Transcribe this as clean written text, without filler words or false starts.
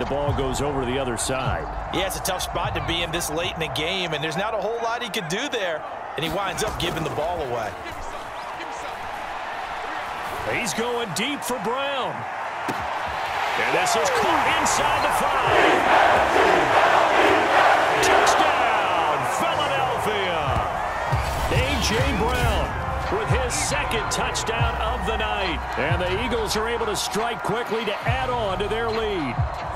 the ball goes over to the other side. Yeah, it's a tough spot to be in this late in the game, and there's not a whole lot he could do there, and he winds up giving the ball away. He's going deep for Brown. And this is caught inside the 5. Touchdown, Philadelphia. A.J. Brown with his second touchdown of the night. And the Eagles are able to strike quickly to add on to their lead.